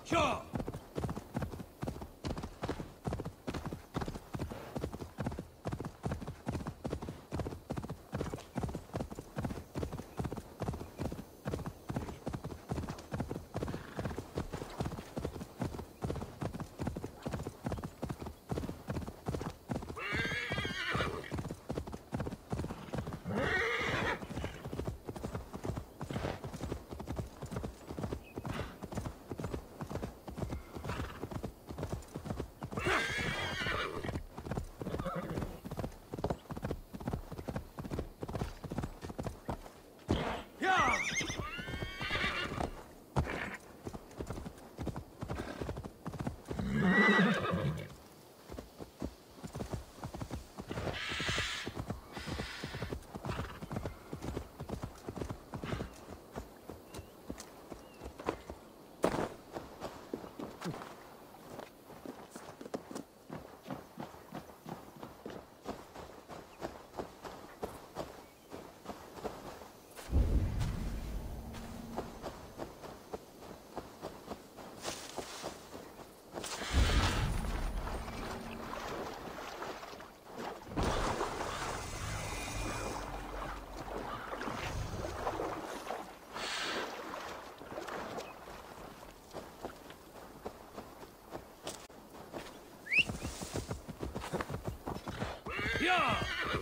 Sure. Yeah!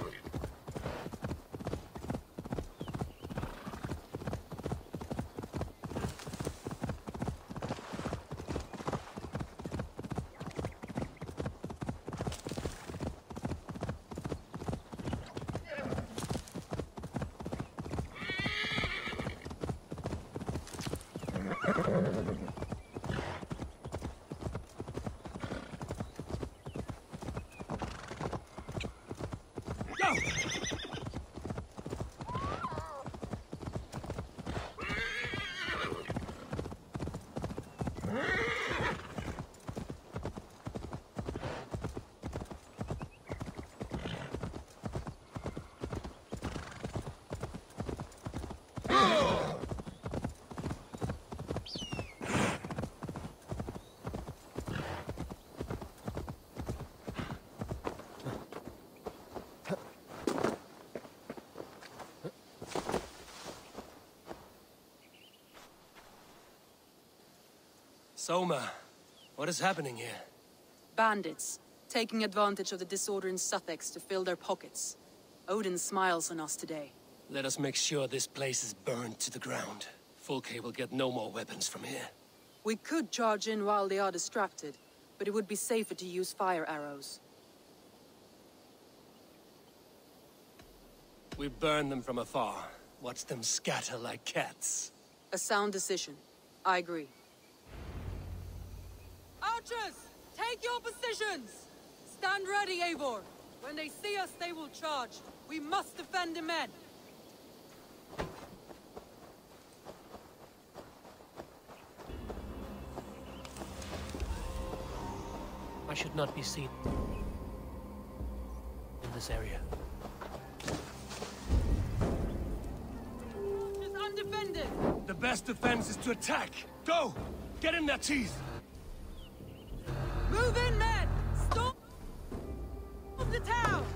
Soma, what is happening here? Bandits, taking advantage of the disorder in Sussex to fill their pockets. Odin smiles on us today. Let us make sure this place is burned to the ground. Fulke will get no more weapons from here. We could charge in while they are distracted, but it would be safer to use fire arrows. We burn them from afar. Watch them scatter like cats. A sound decision. I agree. Archers! Take your positions! Stand ready, Eivor! When they see us, they will charge. We must defend the men! I should not be seen in this area. Just undefended! The best defense is to attack! Go! Get in their teeth! Move in, men! Storm the town!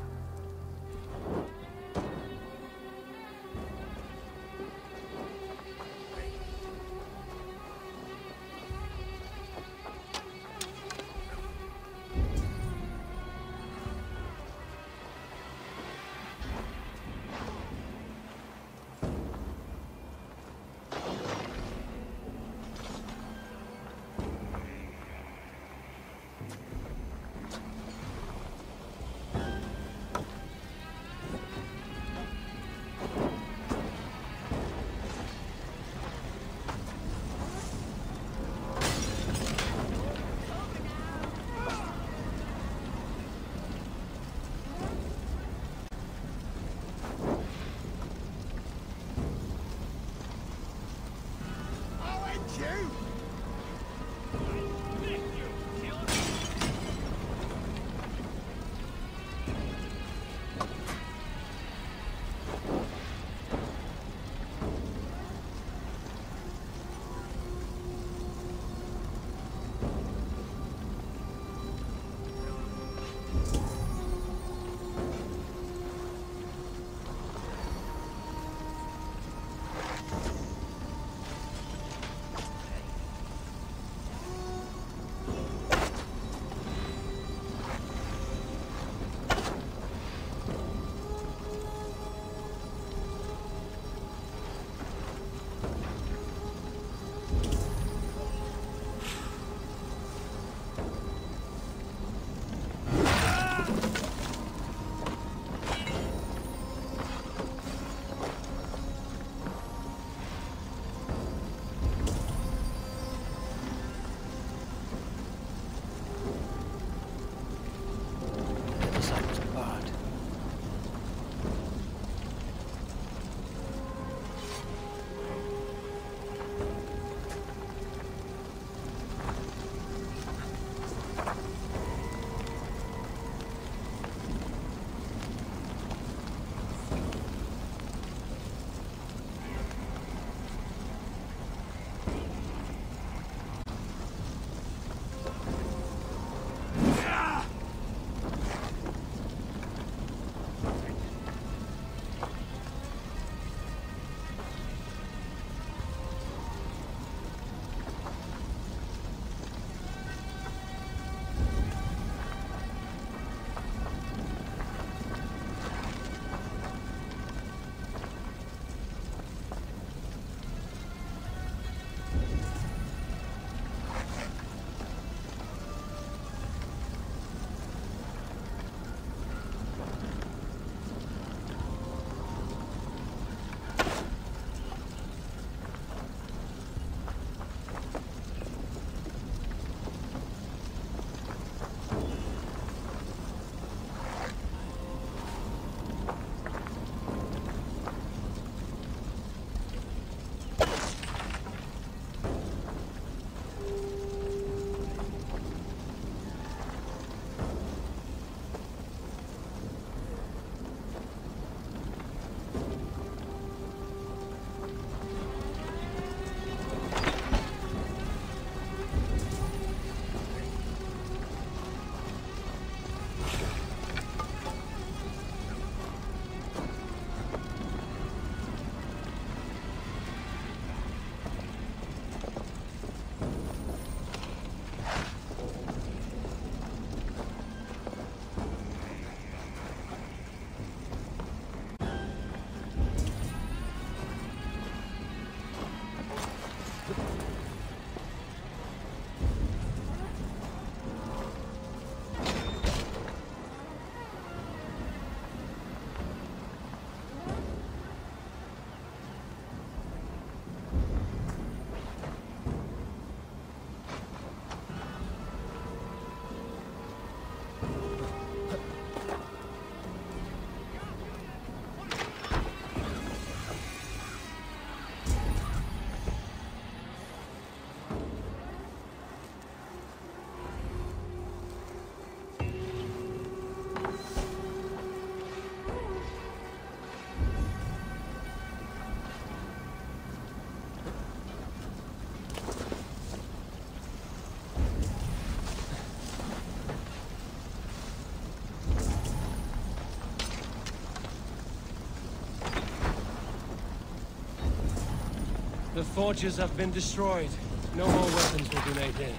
The forges have been destroyed. No more weapons will be made here.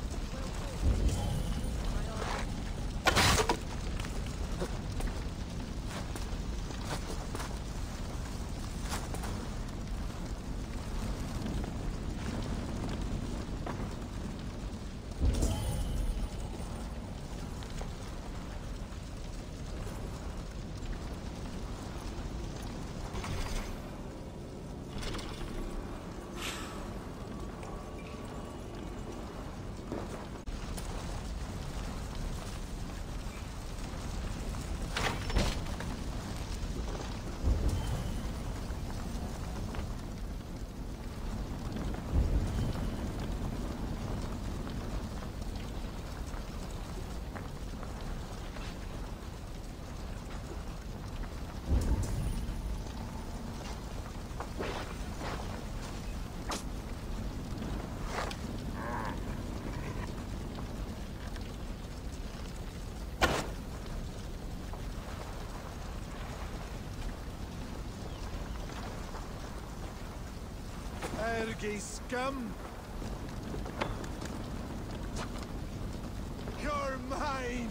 Ergi scum! You're mine!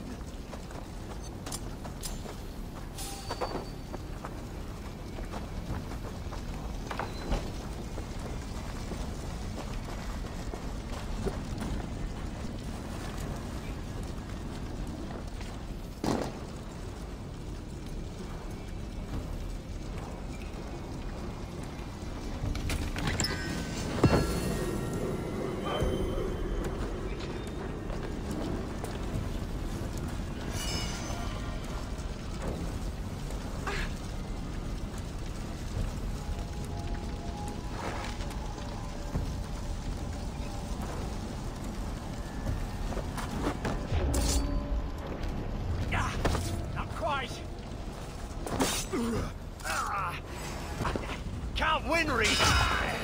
Can't win, Reed!